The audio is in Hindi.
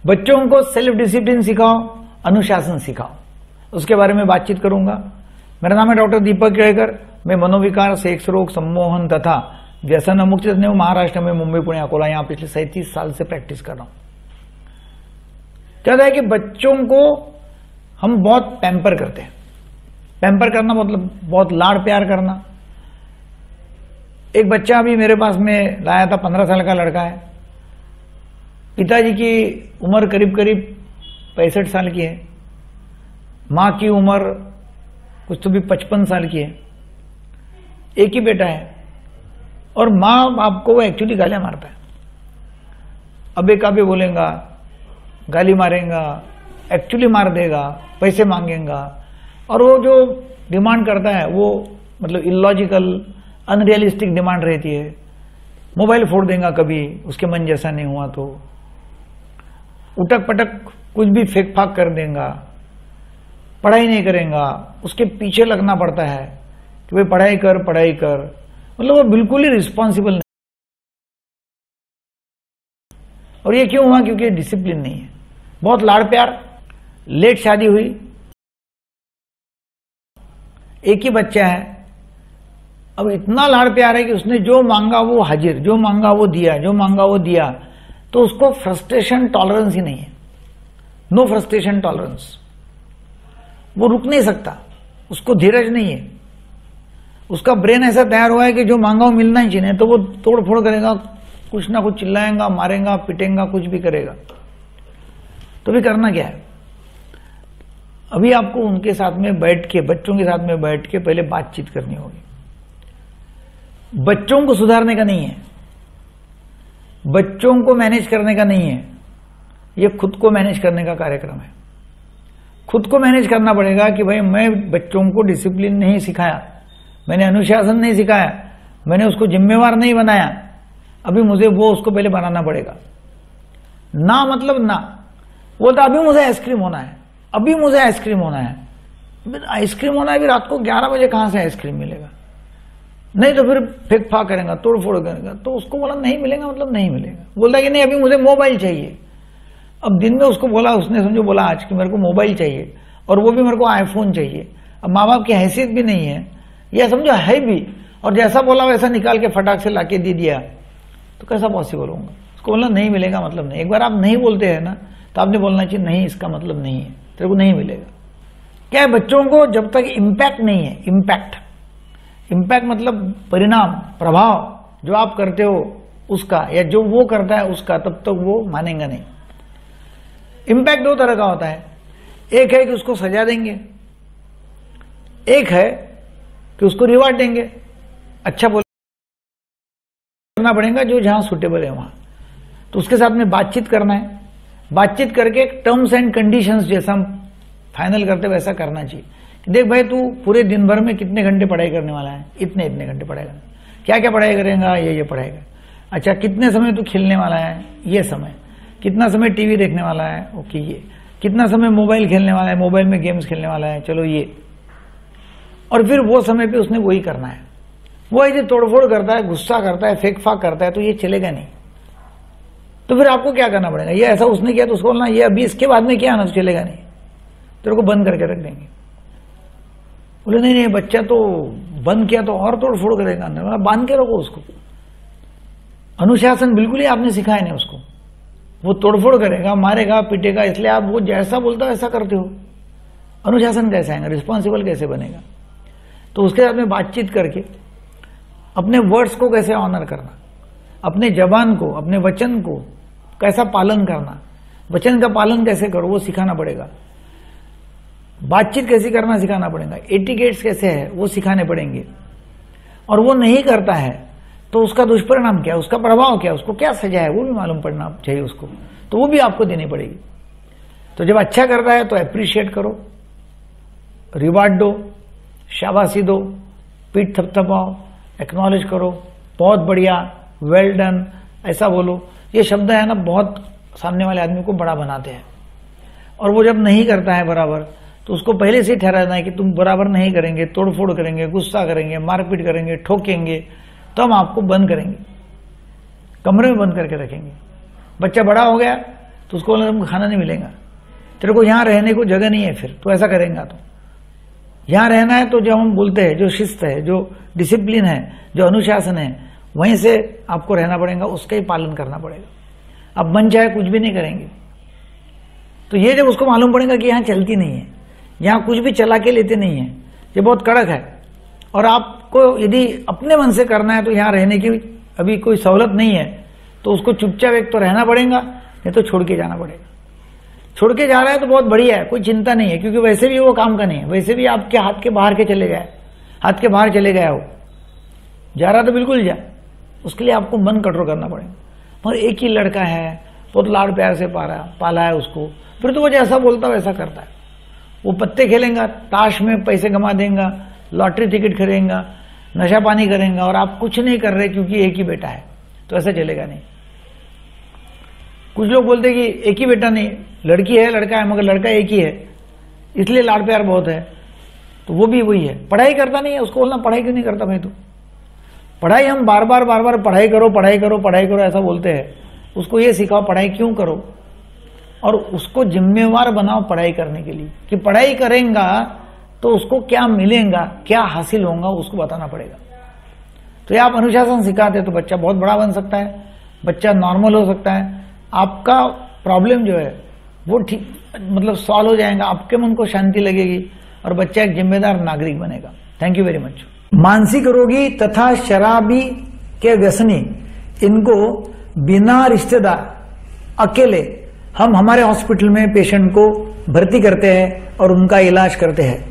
बच्चों को सेल्फ डिसिप्लिन सिखाओ, अनुशासन सिखाओ, उसके बारे में बातचीत करूंगा। मेरा नाम है डॉक्टर दीपक केळकर। मैं मनोविकार, सेक्स रोग, सम्मोहन तथा व्यसन मुक्त महाराष्ट्र में मुंबई, पुणे, अकोला यहाँ पिछले 37 साल से प्रैक्टिस कर रहा हूं। क्या है कि बच्चों को हम बहुत पैम्पर करते हैं। पैम्पर करना मतलब बहुत लाड़ प्यार करना। एक बच्चा अभी मेरे पास में लाया था, 15 साल का लड़का है। पिताजी की उम्र करीब करीब 65 साल की है, मां की उम्र कुछ तो भी 55 साल की है। एक ही बेटा है और मां बाप को वो एक्चुअली गालियां मारता है। अबे काबे बोलेगा, गाली मारेगा, एक्चुअली मार देगा, पैसे मांगेगा और वो जो डिमांड करता है वो मतलब इलॉजिकल, अनरियलिस्टिक डिमांड रहती है। मोबाइल फोड़ देगा कभी उसके मन जैसा नहीं हुआ तो, उटक पटक कुछ भी फेंक फाक कर देगा, पढ़ाई नहीं करेगा, उसके पीछे लगना पड़ता है कि भाई पढ़ाई कर पढ़ाई कर। मतलब वो बिल्कुल ही रिस्पॉन्सिबल नहीं। और ये क्यों हुआ? क्योंकि डिसिप्लिन नहीं है, बहुत लाड़ प्यार। लेट शादी हुई, एक ही बच्चा है। अब इतना लाड़ प्यार है कि उसने जो मांगा वो हाजिर, जो मांगा वो दिया, जो मांगा वो दिया। तो उसको फ्रस्ट्रेशन टॉलरेंस ही नहीं है, नो फ्रस्ट्रेशन टॉलरेंस। वो रुक नहीं सकता, उसको धीरज नहीं है। उसका ब्रेन ऐसा तैयार हुआ है कि जो मांगा वो मिलना ही चाहिए, तो वो तोड़ फोड़ करेगा, कुछ ना कुछ चिल्लाएगा, मारेगा, पिटेगा, कुछ भी करेगा। तो भी करना क्या है? अभी आपको उनके साथ में बैठ के, बच्चों के साथ में बैठ के पहले बातचीत करनी होगी। बच्चों को सुधारने का नहीं है, बच्चों को मैनेज करने का नहीं है, ये खुद को मैनेज करने का कार्यक्रम है। खुद को मैनेज करना पड़ेगा कि भाई मैं बच्चों को डिसिप्लिन नहीं सिखाया, मैंने अनुशासन नहीं सिखाया, मैंने उसको जिम्मेवार नहीं बनाया। अभी मुझे वो उसको पहले बनाना पड़ेगा। ना मतलब ना, बोलता अभी मुझे आइसक्रीम होना है, अभी मुझे आइसक्रीम होना है। आइसक्रीम होना है भी रात को 11 बजे कहां से आइसक्रीम मिलेगा? नहीं तो फिर फेंक फाक करेगा, तोड़ फोड़ करेगा। तो उसको बोला नहीं मिलेगा मतलब नहीं मिलेगा। बोलता कि नहीं अभी मुझे मोबाइल चाहिए। अब दिन में उसको बोला, उसने समझो बोला आज कि मेरे को मोबाइल चाहिए और वो भी मेरे को आईफोन चाहिए। अब माँ बाप की हैसियत भी नहीं है, यह समझो है भी, और जैसा बोला वैसा निकाल के फटाक से लाके दे दिया, तो कैसा पॉसिबल होगा? उसको बोलना नहीं मिलेगा मतलब नहीं। एक बार आप नहीं बोलते हैं ना, तो आपने बोलना चाहिए नहीं इसका मतलब नहीं है, तेरे को नहीं मिलेगा। क्या है, बच्चों को जब तक इंपैक्ट नहीं है, इंपैक्ट मतलब परिणाम, प्रभाव जो आप करते हो उसका या जो वो करता है उसका, तब तक वो मानेंगे नहीं। इंपैक्ट दो तरह का होता है, एक है कि उसको सजा देंगे, एक है कि उसको रिवार्ड देंगे। अच्छा बोलना पड़ेगा जो जहां सुटेबल है वहां। तो उसके साथ में बातचीत करना है, बातचीत करके टर्म्स एंड कंडीशंस जैसा हम फाइनल करते वैसा करना चाहिए कि देख भाई तू पूरे दिन भर में कितने घंटे पढ़ाई करने वाला है? इतने इतने घंटे पढ़ाएगा। क्या क्या पढ़ाई करेगा? ये पढ़ाएगा। अच्छा कितने समय तू खेलने वाला है? ये समय। कितना समय टीवी देखने वाला है? ओके ये। कितना समय मोबाइल खेलने वाला है? मोबाइल में गेम्स खेलने वाला है, चलो ये। और फिर वो समय पे उसने वही करना है। वो ऐसे तोड़फोड़ करता है, गुस्सा करता है, फेंक फाक करता है, तो ये चलेगा नहीं। तो फिर आपको क्या करना पड़ेगा? ये ऐसा उसने किया तो उसको बोलना ये अभी इसके बाद में किया ना तो चलेगा नहीं, तेरे को बंद करके रख देंगे। बोले नहीं बच्चा तो बंद किया तो और तोड़फोड़ करेगा अंदर, मतलब बांध के रखो उसको। अनुशासन बिल्कुल ही आपने सिखाया नहीं उसको, वो तोड़फोड़ करेगा, मारेगा, पीटेगा। इसलिए आप वो जैसा बोलता है ऐसा करते हो। अनुशासन कैसे आएगा? रिस्पॉन्सिबल कैसे बनेगा? तो उसके साथ में बातचीत करके अपने वर्ड्स को कैसे ऑनर करना, अपने जबान को, अपने वचन को कैसा पालन करना, वचन का पालन कैसे करो वो सिखाना पड़ेगा। बातचीत कैसे करना सिखाना पड़ेगा, एटिकेट्स कैसे है वो सिखाने पड़ेंगे। और वो नहीं करता है तो उसका दुष्परिणाम क्या है, उसका प्रभाव क्या है, उसको क्या सजा है वो भी मालूम पड़ना चाहिए उसको, तो वो भी आपको देनी पड़ेगी। तो जब अच्छा करता है तो अप्रिशिएट करो, रिवार्ड दो, शाबाशी दो, पीठ थपथपाओ, एक्नॉलेज करो, बहुत बढ़िया, वेल डन, ऐसा बोलो। ये शब्द है ना बहुत सामने वाले आदमी को बड़ा बनाते हैं। और वो जब नहीं करता है बराबर तो उसको पहले से ठहराना है कि तुम बराबर नहीं करेंगे, तोड़फोड़ करेंगे, गुस्सा करेंगे, मारपीट करेंगे, ठोकेंगे, तो हम आपको बंद करेंगे, कमरे में बंद करके रखेंगे। बच्चा बड़ा हो गया तो उसको बोला तुमको खाना नहीं मिलेगा, तेरे को यहां रहने को जगह नहीं है, फिर तो ऐसा करेगा। तो यहां रहना है तो जो हम बोलते हैं, जो शिस्त है, जो डिसिप्लिन है, जो अनुशासन है, वहीं से आपको रहना पड़ेगा, उसका ही पालन करना पड़ेगा। अब मन चाहे कुछ भी नहीं करेंगे। तो ये जब उसको मालूम पड़ेगा कि यहां चलती नहीं है, यहां कुछ भी चला के लेते नहीं है, ये बहुत कड़क है, और आपको यदि अपने मन से करना है तो यहां रहने की अभी कोई सहूलत नहीं है, तो उसको चुपचाप एक तो रहना पड़ेगा, नहीं तो छोड़ के जाना पड़ेगा। छोड़ के जा रहा है तो बहुत बढ़िया है, कोई चिंता नहीं है, क्योंकि वैसे भी वो काम का नहीं है, वैसे भी आपके हाथ के बाहर के चले गए, हाथ के बाहर चले गया हो, जा रहा तो बिल्कुल जा, उसके लिए आपको मन कंट्रोल करना पड़ेगा। और एक ही लड़का है, बहुत लाड़ प्यार से पाला है उसको, फिर तो वो जैसा बोलता है वैसा करता है। वो पत्ते खेलेगा, ताश में पैसे कमा देगा, लॉटरी टिकट खरीदेगा, नशा पानी करेगा, और आप कुछ नहीं कर रहे क्योंकि एक ही बेटा है, तो ऐसा चलेगा नहीं। कुछ लोग बोलते हैं कि एक ही बेटा नहीं, लड़की है लड़का है, मगर लड़का एक ही है, इसलिए लाड़ प्यार बहुत है, तो वो भी वही है। पढ़ाई करता नहीं है, उसको बोलना पढ़ाई क्यों नहीं करता भाई? तो पढ़ाई हम बार बार पढ़ाई करो पढ़ाई करो पढ़ाई करो ऐसा बोलते हैं, उसको ये सिखाओ पढ़ाई क्यों करो, और उसको जिम्मेवार बनाओ पढ़ाई करने के लिए, कि पढ़ाई करेगा तो उसको क्या मिलेगा, क्या हासिल होगा, उसको बताना पड़ेगा। तो ये आप अनुशासन सिखाते तो बच्चा बहुत बड़ा बन सकता है, बच्चा नॉर्मल हो सकता है, आपका प्रॉब्लम जो है वो ठीक मतलब सॉल्व हो जाएगा, आपके मन को शांति लगेगी, और बच्चा एक जिम्मेदार नागरिक बनेगा। Thank you very much. मानसिक रोगी तथा शराबी के व्यसनी, इनको बिना रिश्तेदार अकेले हम हमारे हॉस्पिटल में पेशेंट को भर्ती करते हैं और उनका इलाज करते हैं।